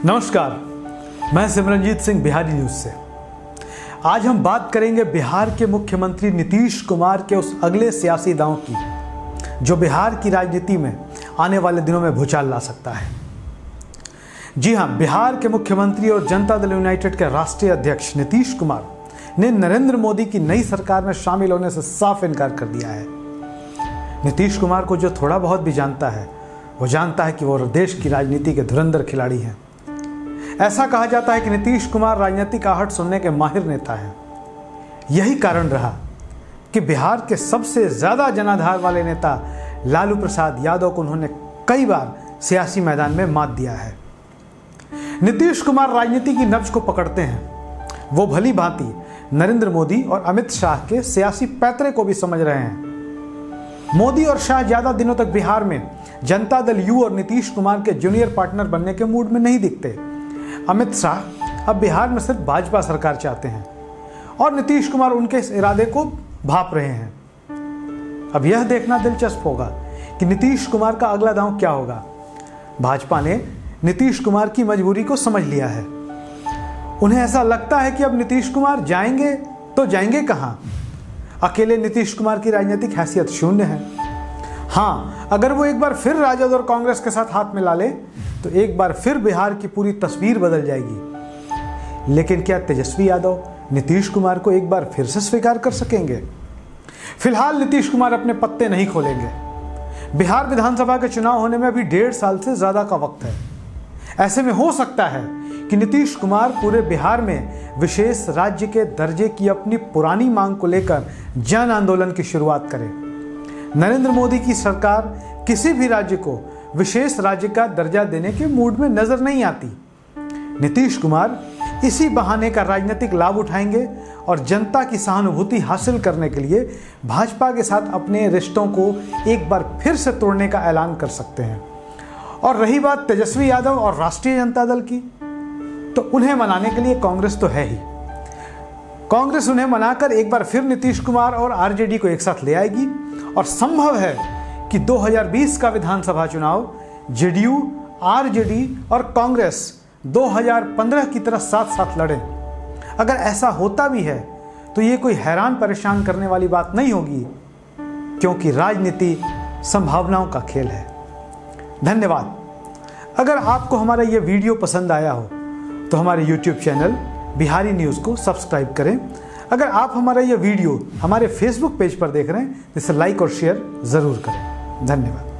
नमस्कार, मैं सिमरनजीत सिंह बिहारी न्यूज से। आज हम बात करेंगे बिहार के मुख्यमंत्री नीतीश कुमार के उस अगले सियासी दांव की जो बिहार की राजनीति में आने वाले दिनों में भूचाल ला सकता है। जी हां, बिहार के मुख्यमंत्री और जनता दल यूनाइटेड के राष्ट्रीय अध्यक्ष नीतीश कुमार ने नरेंद्र मोदी की नई सरकार में शामिल होने से साफ इनकार कर दिया है। नीतीश कुमार को जो थोड़ा बहुत भी जानता है वो जानता है कि वो देश की राजनीति के धुरंधर खिलाड़ी हैं। ऐसा कहा जाता है कि नीतीश कुमार राजनीतिक आहट सुनने के माहिर नेता हैं। यही कारण रहा कि बिहार के सबसे ज्यादा जनाधार वाले नेता लालू प्रसाद यादव को उन्होंने कई बार सियासी मैदान में मात दिया है। नीतीश कुमार राजनीति की नब्ज को पकड़ते हैं। वो भली भांति नरेंद्र मोदी और अमित शाह के सियासी पैतरे को भी समझ रहे हैं। मोदी और शाह ज्यादा दिनों तक बिहार में जनता दल यू और नीतीश कुमार के जूनियर पार्टनर बनने के मूड में नहीं दिखते। अमित शाह अब बिहार में सिर्फ भाजपा सरकार चाहते हैं और नीतीश कुमार उनके इस इरादे को भांप रहे हैं। अब यह देखना दिलचस्प होगा कि नीतीश कुमार का अगला दांव क्या होगा। भाजपा ने नीतीश कुमार की मजबूरी को समझ लिया है। उन्हें ऐसा लगता है कि अब नीतीश कुमार जाएंगे तो जाएंगे कहां। अकेले नीतीश कुमार की राजनीतिक हैसियत शून्य है। हाँ, अगर वो एक बार फिर राजद और कांग्रेस के साथ हाथ मिला ले तो एक बार फिर बिहार की पूरी तस्वीर बदल जाएगी। लेकिन क्या तेजस्वी यादव नीतीश कुमार को एक बार फिर से स्वीकार कर सकेंगे? फिलहाल नीतीश कुमार अपने पत्ते नहीं खोलेंगे। बिहार विधानसभा के चुनाव होने में अभी 1.5 साल से ज्यादा का वक्त है। ऐसे में हो सकता है कि नीतीश कुमार पूरे बिहार में विशेष राज्य के दर्जे की अपनी पुरानी मांग को लेकर जन आंदोलन की शुरुआत करें। नरेंद्र मोदी की सरकार किसी भी राज्य को विशेष राज्य का दर्जा देने के मूड में नजर नहीं आती। नीतीश कुमार इसी बहाने का राजनीतिक लाभ उठाएंगे और जनता की सहानुभूति हासिल करने के लिए भाजपा के साथ अपने रिश्तों को एक बार फिर से तोड़ने का ऐलान कर सकते हैं। और रही बात तेजस्वी यादव और राष्ट्रीय जनता दल की, तो उन्हें मनाने के लिए कांग्रेस तो है ही। कांग्रेस उन्हें मनाकर एक बार फिर नीतीश कुमार और आरजेडी को एक साथ ले आएगी और संभव है कि 2020 का विधानसभा चुनाव जेडीयू, आरजेडी और कांग्रेस 2015 की तरह साथ साथ लड़े। अगर ऐसा होता भी है तो ये कोई हैरान परेशान करने वाली बात नहीं होगी, क्योंकि राजनीति संभावनाओं का खेल है। धन्यवाद। अगर आपको हमारा ये वीडियो पसंद आया हो तो हमारे YouTube चैनल बिहारी न्यूज़ को सब्सक्राइब करें। अगर आप हमारा यह वीडियो हमारे फेसबुक पेज पर देख रहे हैं तो इसे लाइक और शेयर ज़रूर करें। धन्यवाद।